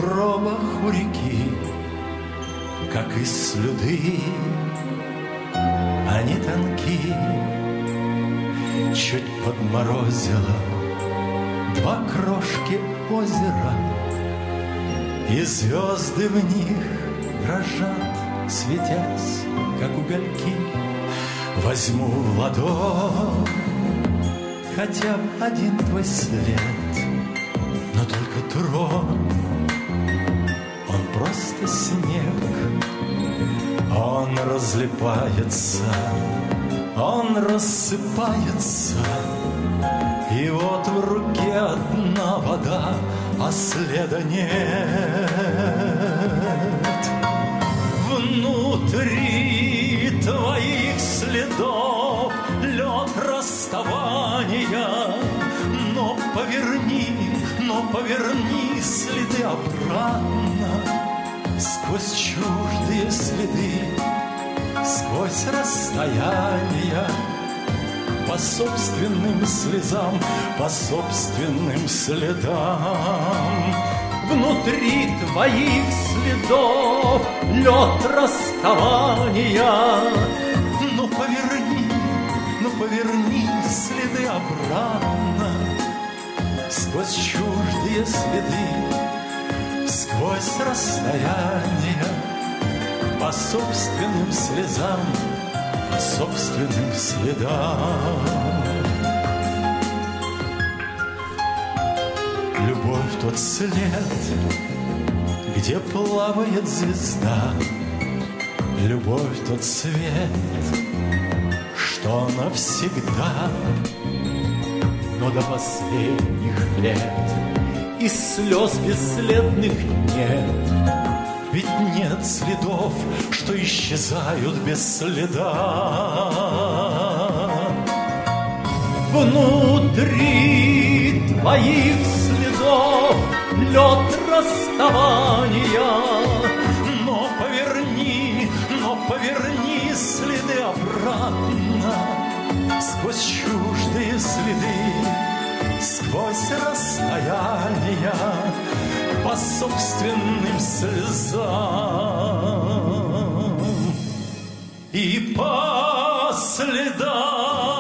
сугробах у реки, как и слюды, они тонки. Чуть подморозило два крошки озера, и звезды в них дрожат, светясь, как угольки. Возьму в ладонь хотя бы один твой след, но только тронь, он просто снег. Он разлипается, он рассыпается, и вот в руке одна вода, а следа нет. Внутри твоих следов лед расставания, но поверни следы обратно, сквозь чуждые следы, сквозь расстояния, по собственным слезам, по собственным следам. Внутри твоих следов лед расставания, но поверни следы обратно, сквозь чуждые следы, сквозь расстояния, по собственным слезам, по собственным следам. Любовь тот след, где плавает звезда, любовь тот свет, что навсегда. Но до последних лет и слез бесследных нет, ведь нет следов, что исчезают без следа. Внутри твоих следов лед расставания, но поверни следы обратно, сквозь чуждые следы, сквозь расстояния, по собственным слезам и по следам.